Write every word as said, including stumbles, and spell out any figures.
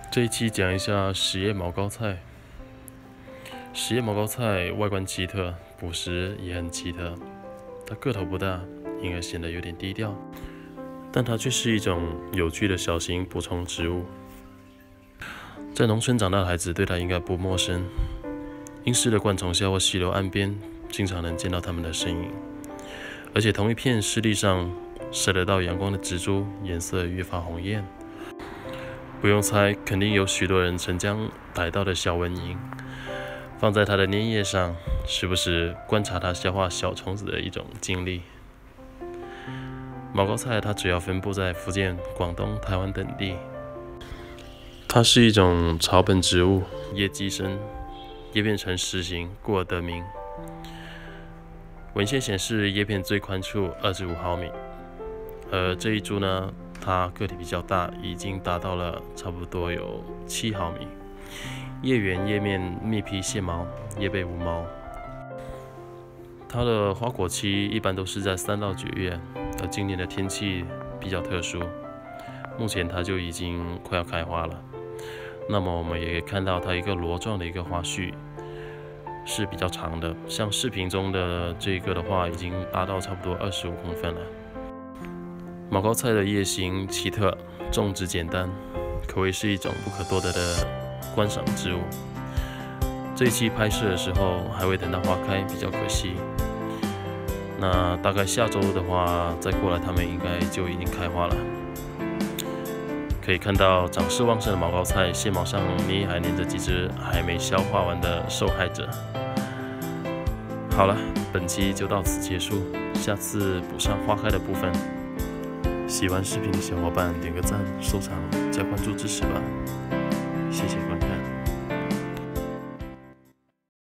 这一期讲一下十叶毛膏菜。十叶毛膏菜外观奇特，捕食也很奇特。它个头不大，因而显得有点低调，但它却是一种有趣的小型补充植物。在农村长大的孩子对它应该不陌生。阴湿的灌丛下或溪流岸边，经常能见到它们的身影。而且同一片湿地上，晒得到阳光的植株颜色越发红艳。不用猜，肯定有许多人曾将逮到的小蚊蝇放在它的粘液上，时不时观察它消化小虫子的一种经历。毛膏菜它主要分布在福建、广东、台湾等地。它是一种草本植物，叶基生，叶片呈矢形，故而得名。文献显示叶片最宽处二至五毫米，而这一株呢，它个体比较大，已经达到了差不多有七毫米。叶缘叶面密披线毛，叶背无毛。它的花果期一般都是在三到九月，而今年的天气比较特殊，目前它就已经快要开花了。那么我们也可以看到它一个螺状的一个花序是比较长的，像视频中的这个的话，已经达到差不多二十五公分了。毛膏菜的叶形奇特，种植简单，可谓是一种不可多得的观赏植物。这一期拍摄的时候还未等到花开，比较可惜。那大概下周的话，再过来它们应该就已经开花了。可以看到长势旺盛的毛膏菜，线毛上捏还粘着几只还没消化完的受害者。好了，本期就到此结束，下次补上花开的部分。喜欢视频的小伙伴点个赞、收藏、加关注支持吧，谢谢。